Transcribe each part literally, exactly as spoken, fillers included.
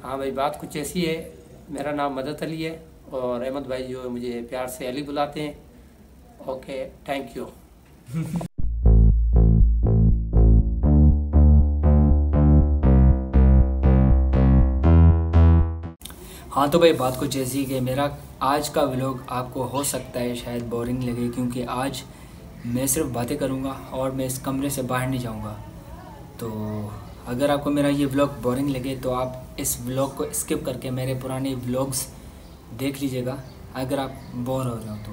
हाँ भाई, बात कुछ ऐसी है। मेरा नाम मदद अली है और अहमद भाई जो है मुझे प्यार से अली बुलाते हैं। Okay, thank you. हाँ तो भाई, बात कुछ ऐसी कि मेरा आज का व्लॉग आपको हो सकता है शायद बोरिंग लगे, क्योंकि आज मैं सिर्फ बातें करूँगा और मैं इस कमरे से बाहर नहीं जाऊँगा। तो अगर आपको मेरा ये व्लॉग बोरिंग लगे तो आप इस व्लॉग को स्किप करके मेरे पुराने व्लॉग्स देख लीजिएगा, अगर आप बोर हो रहे हो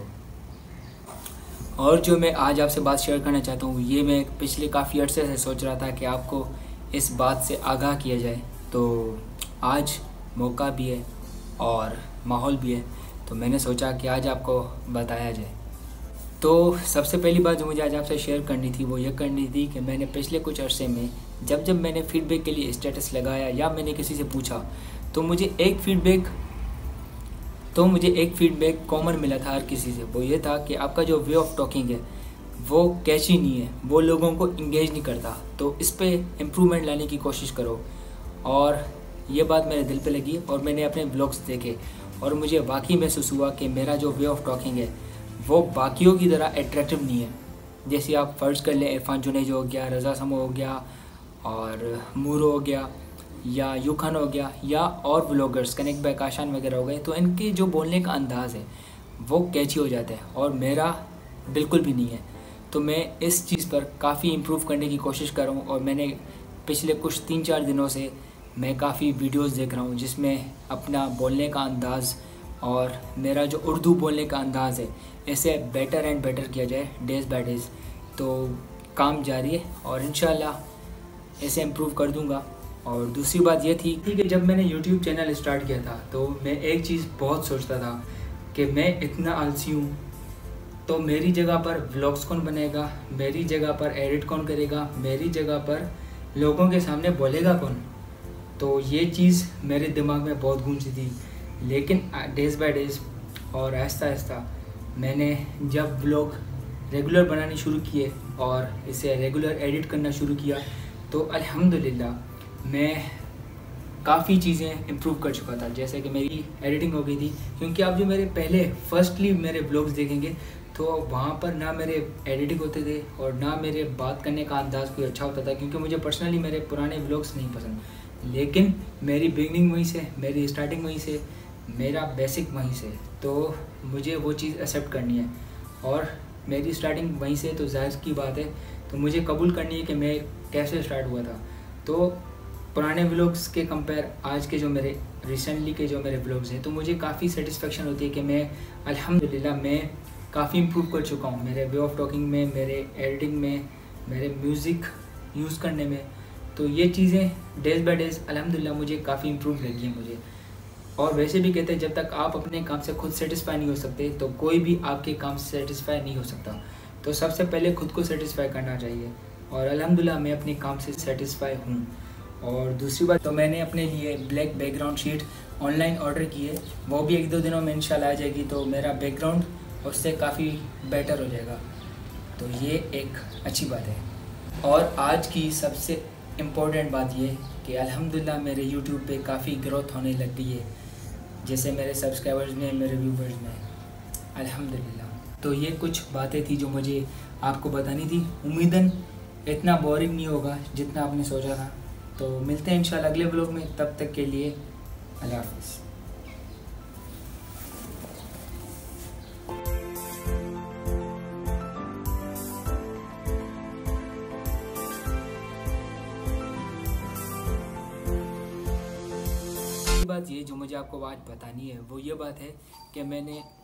तो। और जो मैं आज आपसे बात शेयर करना चाहता हूँ, ये मैं पिछले काफ़ी अर्से से सोच रहा था कि आपको इस बात से आगाह किया जाए। तो आज मौका भी है और माहौल भी है, तो मैंने सोचा कि आज आपको बताया जाए। तो सबसे पहली बात जो मुझे आज आपसे शेयर करनी थी वो ये करनी थी कि मैंने पिछले कुछ अरसे में जब जब मैंने फ़ीडबैक के लिए स्टेटस लगाया या मैंने किसी से पूछा, तो मुझे एक फ़ीडबैक तो मुझे एक फ़ीडबैक कॉमन मिला था हर किसी से। वो ये था कि आपका जो वे ऑफ टॉकिंग है वो कैची नहीं है, वो लोगों को इंगेज नहीं करता, तो इस पर इम्प्रूवमेंट लाने की कोशिश करो। और ये बात मेरे दिल पे लगी और मैंने अपने व्लॉग्स देखे और मुझे वाकई महसूस हुआ कि मेरा जो वे ऑफ टॉकिंग है वो बाकियों की तरह एट्रैक्टिव नहीं है। जैसे आप फ़र्ज़ कर लें, इरफान जुनेज हो गया, रज़ा समो हो गया और मूरो हो गया या यूखान हो गया या और व्लॉगर्स कनेक्ट बाय काशान वगैरह हो गए, तो इनके जो बोलने का अंदाज़ है वो कैची हो जाता है और मेरा बिल्कुल भी नहीं है। तो मैं इस चीज़ पर काफ़ी इम्प्रूव करने की कोशिश कर रहा हूँ और मैंने पिछले कुछ तीन चार दिनों से मैं काफ़ी वीडियोस देख रहा हूँ जिसमें अपना बोलने का अंदाज़ और मेरा जो उर्दू बोलने का अंदाज़ है इसे बेटर एंड बेटर किया जाए डेज़ बाय डेज़। तो काम जारी है और इंशाल्लाह इसे इम्प्रूव कर दूँगा। और दूसरी बात ये थी कि जब मैंने यूट्यूब चैनल स्टार्ट किया था तो मैं एक चीज़ बहुत सोचता था कि मैं इतना आलसी हूँ, तो मेरी जगह पर व्लॉग्स कौन बनेगा, मेरी जगह पर एडिट कौन करेगा, मेरी जगह पर लोगों के सामने बोलेगा कौन। तो ये चीज़ मेरे दिमाग में बहुत घूमती थी। लेकिन डेज़ बाय डेज़ और आहिस्ता आहिस्ता मैंने जब व्लॉग रेगुलर बनाने शुरू किए और इसे रेगुलर एडिट करना शुरू किया तो अल्हम्दुलिल्लाह मैं काफ़ी चीज़ें इम्प्रूव कर चुका था। जैसे कि मेरी एडिटिंग हो गई थी, क्योंकि आप जो मेरे पहले फर्स्टली मेरे व्लॉग्स देखेंगे तो वहाँ पर ना मेरे एडिटिंग होते थे और ना मेरे बात करने का अंदाज़ कोई अच्छा होता था, क्योंकि मुझे पर्सनली मेरे पुराने व्लॉग्स नहीं पसंद। लेकिन मेरी बिगनिंग वहीं से, मेरी स्टार्टिंग वहीं से, मेरा बेसिक वहीं से, तो मुझे वो चीज़ एक्सेप्ट करनी है और मेरी स्टार्टिंग वहीं से, तो जाहिर की बात है तो मुझे कबूल करनी है कि मैं कैसे स्टार्ट हुआ था। तो पुराने व्लॉग्स के कंपेयर आज के जो मेरे रिसेंटली के जो मेरे व्लॉग्स हैं, तो मुझे काफ़ी सेटिस्फेक्शन होती है कि मैं अल्हम्दुलिल्लाह मैं काफ़ी इम्प्रूव कर चुका हूँ मेरे वे ऑफ टॉकिंग में, मेरे एडिटिंग में, मेरे म्यूज़िक यूज़ करने में। तो ये चीज़ें डेज़ बाय डेज़ अल्हम्दुलिल्लाह मुझे काफ़ी इम्प्रूव लगी हैं मुझे। और वैसे भी कहते हैं जब तक आप अपने काम से खुद सेटिस्फाई नहीं हो सकते तो कोई भी आपके काम से सेटिस्फाई नहीं हो सकता। तो सबसे पहले खुद को सेटिस्फाई करना चाहिए और अल्हम्दुलिल्लाह मैं अपने काम से सेटिस्फाई हूँ। और दूसरी बात, तो मैंने अपने लिए black background sheet online order की है, वो भी एक दो दिनों में इंशाल्लाह आ जाएगी, तो मेरा बैकग्राउंड उससे काफ़ी बेटर हो जाएगा। तो ये एक अच्छी बात है। और आज की सबसे इम्पोर्टेंट बात ये कि अल्हम्दुलिल्लाह मेरे यूट्यूब पे काफ़ी ग्रोथ होने लग गई है, जैसे मेरे सब्सक्राइबर्स में, मेरे व्यूवर्स में, अल्हम्दुलिल्लाह। तो ये कुछ बातें थी जो मुझे आपको बतानी थी। उम्मीदन इतना बोरिंग नहीं होगा जितना आपने सोचा था। तो मिलते हैं इंशाल्लाह अगले व्लॉग में, तब तक के लिए अल्लाह हाफ़िज़। बात ये जो मुझे आपको आज बतानी है वो ये बात है कि मैंने